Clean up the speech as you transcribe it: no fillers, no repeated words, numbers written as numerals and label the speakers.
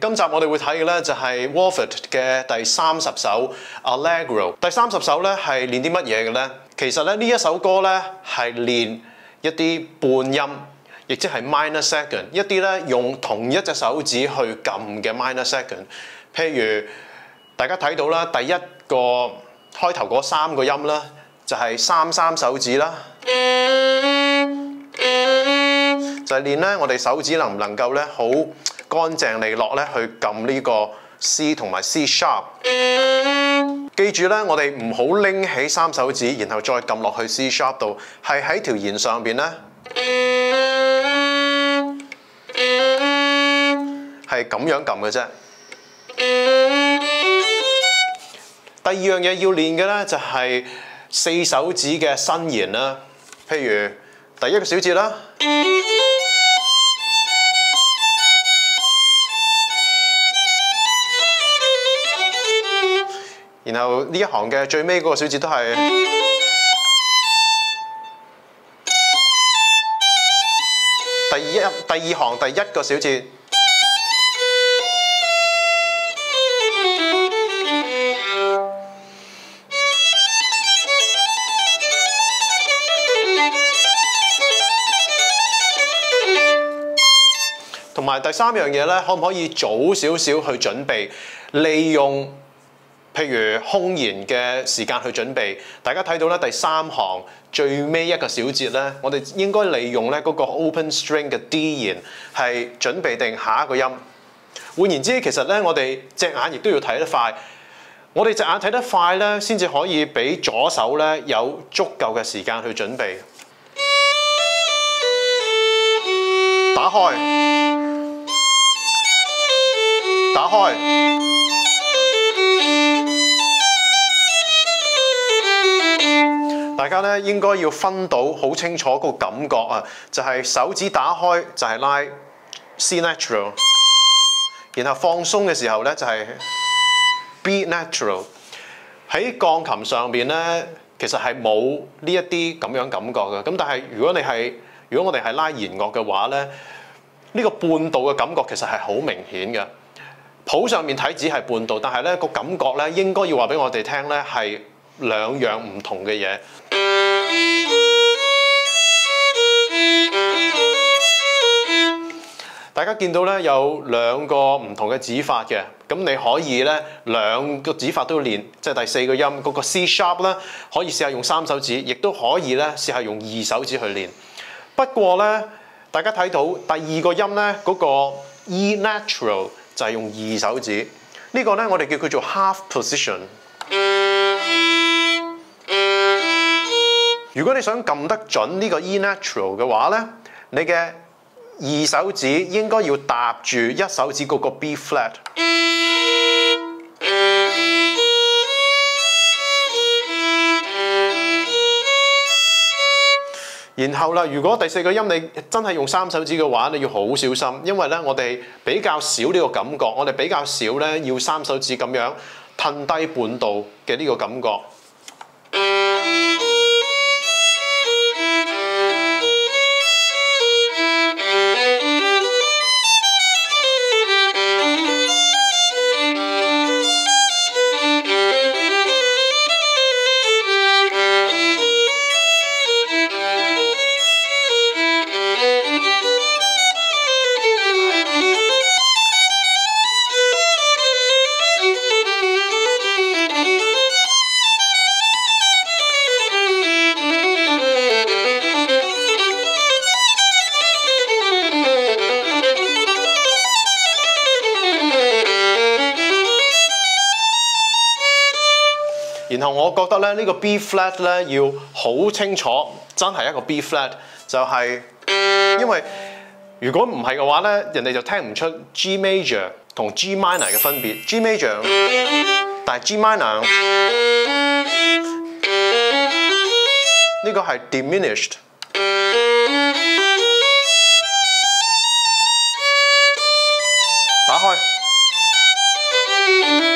Speaker 1: 今集我哋會睇嘅咧就係 Warford 嘅第30首 Allegro。第30首咧係練啲乜嘢嘅咧？其實咧呢一首歌咧係練一啲半音，亦即係 minor second， 一啲咧用同一隻手指去撳嘅 minor second。譬如大家睇到啦，第一個開頭嗰3個音啦，就係3手指啦。就係練咧，我哋手指能唔能夠咧好乾淨利落咧去撳呢個 C 同埋 C sharp。記住咧，我哋唔好拎起3手指，然後再撳落去 C sharp 度，係喺條弦上邊咧，係咁樣撳嘅啫。第二樣嘢要練嘅咧就係4手指嘅伸弦啦，譬如第一個小節啦。然後呢一行嘅最尾嗰個小節都係第二行第一個小節，同埋第3樣嘢咧，可唔可以早少少去準備，利用譬如空弦嘅時間去準備？大家睇到咧第3行最尾一個小節咧，我哋應該利用咧嗰個 open string 嘅 D 弦係準備定下一個音。換言之，其實咧我哋隻眼亦都要睇得快。我哋隻眼睇得快咧，先至可以俾左手咧有足夠嘅時間去準備。打開，打開。大家咧應該要分到好清楚個感覺啊，就係手指打開就係拉 C natural， 然後放鬆嘅時候咧就係 B natural。喺鋼琴上邊咧，其實係冇呢一啲咁樣感覺嘅。咁但係如果我哋係拉弦樂嘅話咧，呢個半度嘅感覺其實係好明顯嘅。譜上面睇只係半度，但係咧個感覺咧應該要話俾我哋聽咧係兩樣唔同嘅嘢。大家見到咧有2個唔同嘅指法嘅，咁你可以咧2個指法都練，即係第4個音嗰個 C sharp 啦，可以試下用3手指，亦都可以咧試下用2手指去練。不過咧，大家睇到第2個音咧嗰個 E natural 就係用2手指，呢個咧我哋叫佢做 half position。如果你想撳得準呢個 E natural 嘅話咧，你嘅2手指應該要搭住1手指嗰個 B flat。然後啦，如果第4個音你真係用3手指嘅話，你要好小心，因為咧我哋比較少呢個感覺，我哋比較少咧要3手指咁樣褪低半度嘅呢個感覺。然後我覺得咧呢個 B flat 咧要好清楚，真係一個 B flat， 就係因為如果唔係嘅話咧，人哋就聽唔出 G major 同 G minor 嘅分別。G major， 但係 G minor 呢個係 diminished。打開。